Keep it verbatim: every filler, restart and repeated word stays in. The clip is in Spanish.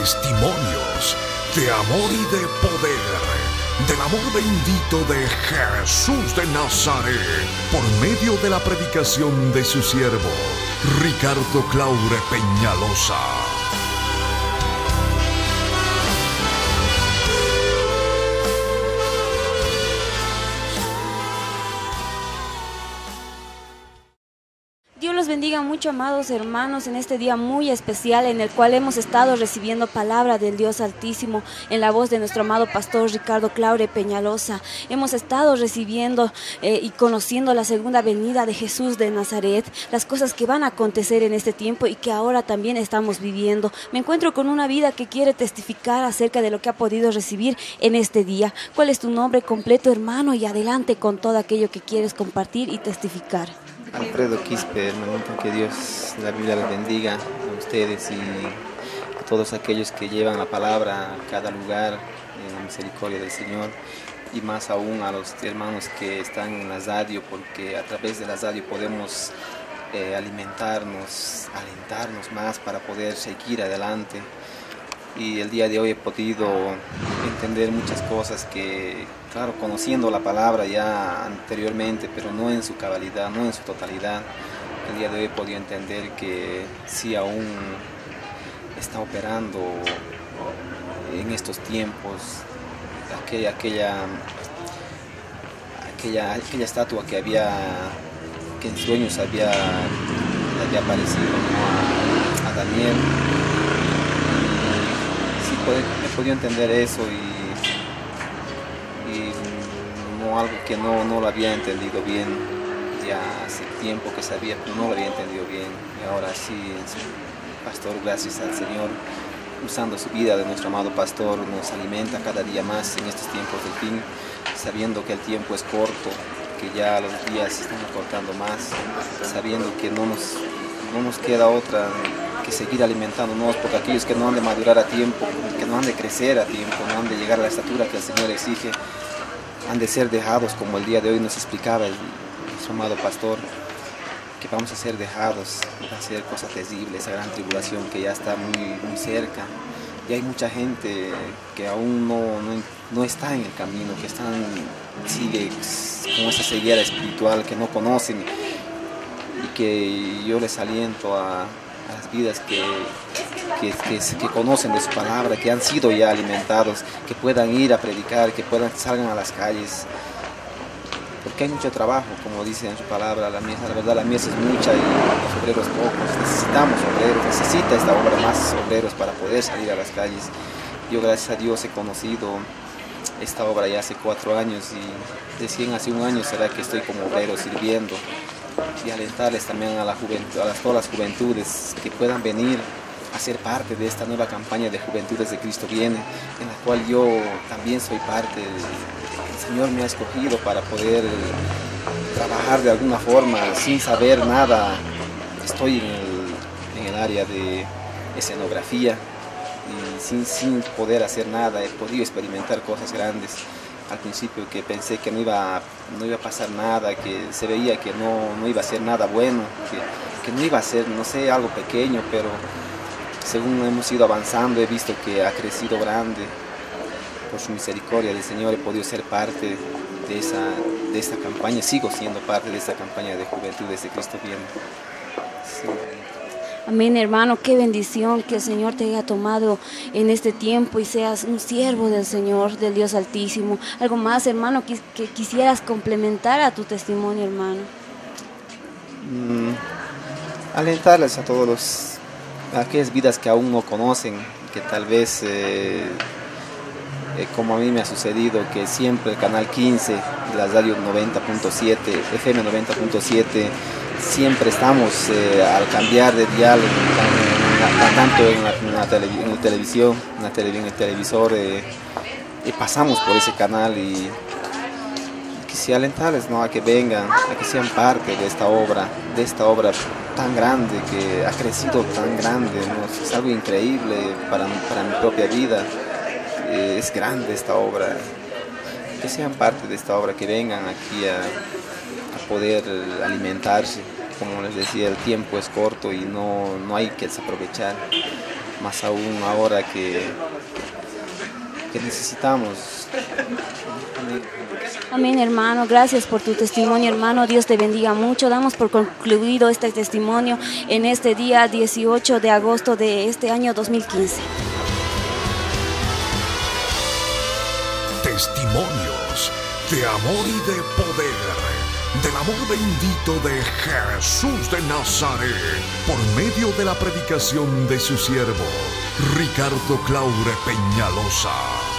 testimonios de amor y de poder, del amor bendito de Jesús de Nazaret, por medio de la predicación de su siervo, Ricardo Claure Peñalosa. Dios los bendiga mucho, amados hermanos, en este día muy especial en el cual hemos estado recibiendo palabra del Dios Altísimo en la voz de nuestro amado pastor Ricardo Claure Peñalosa. Hemos estado recibiendo eh, y conociendo la segunda venida de Jesús de Nazaret, las cosas que van a acontecer en este tiempo y que ahora también estamos viviendo. Me encuentro con una vida que quiere testificar acerca de lo que ha podido recibir en este día. ¿Cuál es tu nombre completo, hermano? Y adelante con todo aquello que quieres compartir y testificar. Alfredo Quispe, hermanito, que Dios, la Biblia les bendiga a ustedes y a todos aquellos que llevan la palabra a cada lugar en la misericordia del Señor, y más aún a los hermanos que están en la radio, porque a través de la radio podemos eh, alimentarnos, alentarnos más para poder seguir adelante. Y el día de hoy he podido entender muchas cosas que, claro, conociendo la palabra ya anteriormente, pero no en su cabalidad, no en su totalidad. El día de hoy he podido entender que sí aún está operando en estos tiempos aquella, aquella, aquella, aquella estatua que había, que en sueños había, había aparecido, ¿no? a, a Daniel. He podido entender eso y, y no algo que no, no lo había entendido bien, ya hace tiempo que sabía, pero no lo había entendido bien. Y ahora sí, pastor, gracias al Señor, usando su vida de nuestro amado pastor, nos alimenta cada día más en estos tiempos del fin, sabiendo que el tiempo es corto, que ya los días se están acortando más, sabiendo que no nos, no nos queda otra que seguir alimentándonos, porque aquellos que no han de madurar a tiempo, que no han de crecer a tiempo, no han de llegar a la estatura que el Señor exige, han de ser dejados, como el día de hoy nos explicaba el, nuestro amado pastor, que vamos a ser dejados, va a ser cosa terrible, esa gran tribulación que ya está muy, muy cerca. Y hay mucha gente que aún no, no, no está en el camino, que están, sigue con esa ceguera espiritual, que no conocen, y que yo les aliento a a las vidas que, que, que, que conocen de su palabra, que han sido ya alimentados, que puedan ir a predicar, que puedan salgan a las calles, porque hay mucho trabajo, como dice en su palabra, la mies, la verdad la mies es mucha y los obreros pocos, necesitamos obreros, necesita esta obra más obreros para poder salir a las calles. Yo gracias a Dios he conocido esta obra ya hace cuatro años y recién hace un año será que estoy como obrero sirviendo, y alentarles también a, la juventud, a las, todas las juventudes que puedan venir a ser parte de esta nueva campaña de Juventudes de Cristo Viene, en la cual yo también soy parte. El Señor me ha escogido para poder trabajar de alguna forma sin saber nada. Estoy en el, en el área de escenografía y sin, sin poder hacer nada he podido experimentar cosas grandes. Al principio que pensé que no iba, no iba a pasar nada, que se veía que no, no iba a ser nada bueno, que, que no iba a ser, no sé, algo pequeño, pero según hemos ido avanzando he visto que ha crecido grande. Por su misericordia del Señor he podido ser parte de esa, de esta campaña, sigo siendo parte de esta campaña de Juventudes de Cristo Viene. Sí. Amén, hermano, qué bendición que el Señor te haya tomado en este tiempo y seas un siervo del Señor, del Dios Altísimo. ¿Algo más, hermano, que, que quisieras complementar a tu testimonio, hermano? Mm, alentarles a todos los, a aquellas vidas que aún no conocen, que tal vez, eh, eh, como a mí me ha sucedido, que siempre el canal quince de la radio noventa punto siete, F M noventa punto siete, siempre estamos eh, al cambiar de dial, en, en, en, tanto en la, en la, televi en la televisión, en, la tele en el televisor, eh, y pasamos por ese canal y, y quisiera alentarles, ¿no?, a que vengan, a que sean parte de esta obra, de esta obra tan grande, que ha crecido tan grande, ¿no? Es algo increíble para, para mi propia vida, eh, es grande esta obra, que sean parte de esta obra, que vengan aquí a, a poder alimentarse. Como les decía, el tiempo es corto y no, no hay que desaprovechar. más aún ahora que, que necesitamos. Amén, hermano. Gracias por tu testimonio, hermano. Dios te bendiga mucho. Damos por concluido este testimonio en este día dieciocho de agosto de este año dos mil quince. Testimonios de amor y de poder, del amor bendito de Jesús de Nazaret, por medio de la predicación de su siervo, Ricardo Claure Peñalosa.